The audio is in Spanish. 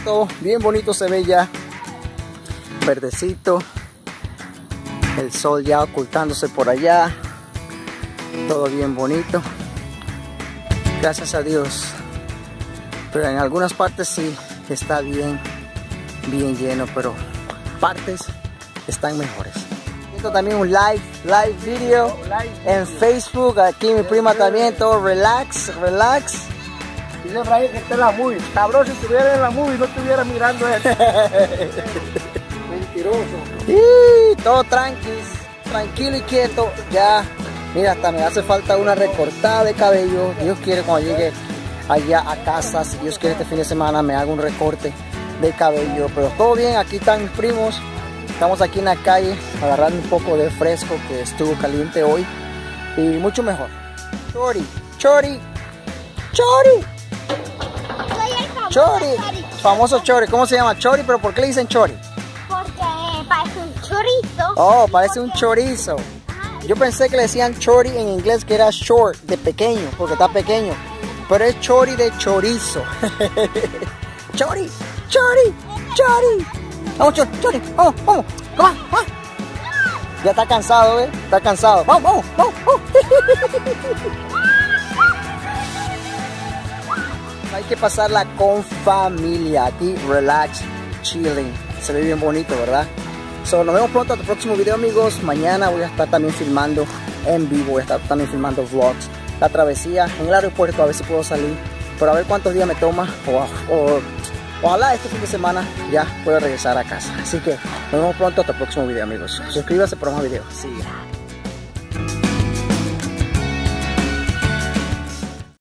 todo bien bonito se ve ya. Verdecito. El sol ya ocultándose por allá. Todo bien bonito. Gracias a Dios. Pero en algunas partes sí está bien lleno, pero partes están mejores. Esto también un live video en Facebook. Aquí mi prima también, todo relax. Dice Brian que está en la movie. Cabrón, si estuviera en la movie no estuviera mirando él. Mentiroso. Y todo tranquilo y quieto. Ya, mira, hasta me hace falta una recortada de cabello. Dios quiere cuando llegue allá a casa, si Dios quiere este fin de semana me hago un recorte de cabello. Pero todo bien, aquí están mis primos. Estamos aquí en la calle agarrando un poco de fresco que estuvo caliente hoy. Y mucho mejor. Chori. Famoso Chori. ¿Cómo se llama? Chori, pero ¿por qué le dicen Chori? Porque parece un chorizo. Oh, parece un chorizo. Yo pensé que le decían Chori en inglés, que era short, de pequeño, porque está pequeño. Pero es Chori de chorizo. Chori. Vamos, Chori. Vamos. Ya está cansado, ¿eh? Está cansado. Vamos. Hay que pasarla con familia. Aquí, relax, chilling. Se ve bien bonito, ¿verdad? So, nos vemos pronto en el próximo video, amigos. Mañana voy a estar también filmando en vivo. Voy a estar también filmando vlogs. La travesía en el aeropuerto, a ver si puedo salir. Pero a ver cuántos días me toma. Ojalá este fin de semana ya pueda regresar a casa. Así que nos vemos pronto hasta el próximo video, amigos. Suscríbase para más videos. Sí.